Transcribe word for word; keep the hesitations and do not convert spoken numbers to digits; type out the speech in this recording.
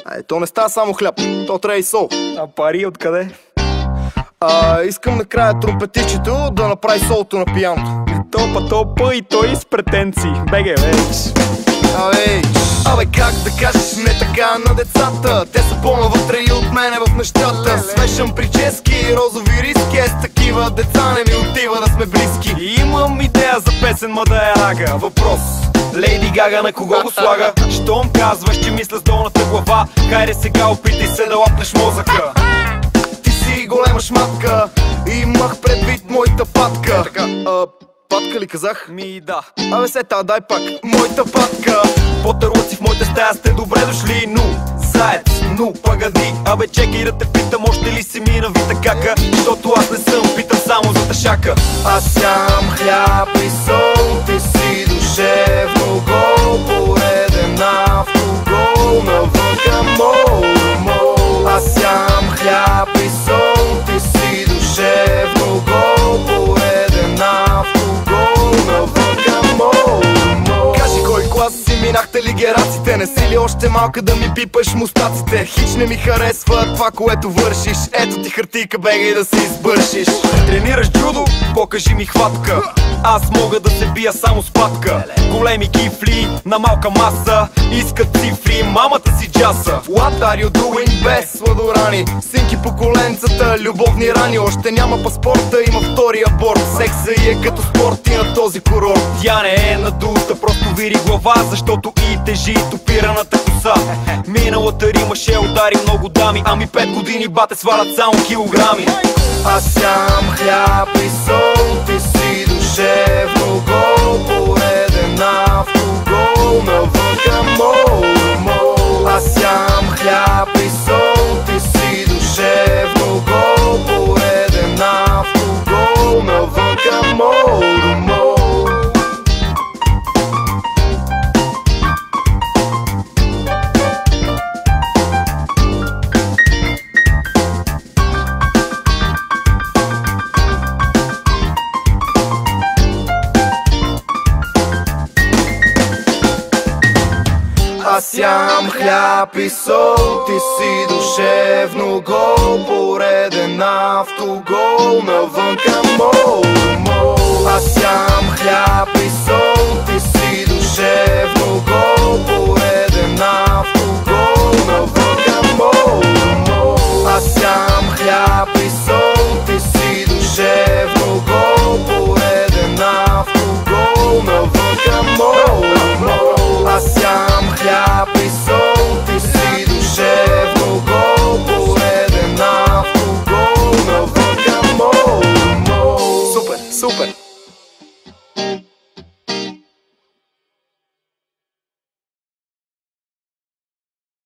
Ай, то не става само хляб, то трябва и сол. А пари откъде? А, искам накрая тромпетичето да направи солото на пияното. Топа, топа и той с претенции. Беге, веч. Абе, абе как да кажеш не така на децата? Те са по-навътре и от мене в нещата. Смешам прически, розови риски. Е, с такива деца не ми отива да сме близки. И имам идея за песен, ма да е рага. Въпрос: Лейди Гага на кого го слага? Щом казваш, че мисля с долната глава, хайде сега опитай се да лапнеш мозъка. Ти си голема шматка, имах предвид моята патка. Така, а, патка ли казах? Ми да. Абе сета, дай пак. Моята патка. Потърлъци в моята стая сте добре дошли. Ну, заец, ну, пагади. Абе чекай да те питам, още ли си ми навита кака? Защото аз не съм, питам само за тъшака. Аз ям хляб и сол, ти си душевно гол. Пореден автогол, навънка мол, мол. Аз ям хляб и сол, ти си душевно гол. Пореден автогол, навънка мол, мол. Кажи кой клас си, минахте ли гераците? Не си ли още малка да ми пипаш мустаците? Хич не ми харесва това, което вършиш. Ето ти хартийка, бегай да се избършиш. Тренираш джудо? Покажи ми хватка. Аз мога да се бия само с патка. Големи кифли на малка маса, искат цифри, мамата си джаса. What are you doing без сладорани? Синки по коленцата, любовни рани. Още няма паспорта, има втори аборт. Секса и е като спорт и на този курорт. Тя не е надута, просто вири глава, защото и тежи топираната коса. Миналата рима ще удари много дами, ами пет години бате свалят само килограми. Аз ям хляб и сол, ти си душевно гол. Пореден автогол, навънка мол, мол. Аз ям хляб и сол, ти си душевно гол. Пореден автогол, навънка мол, мол. Аз ям хляб и сол, ти си душевно гол. Пореден автогол, навънка мол, мол. Аз ям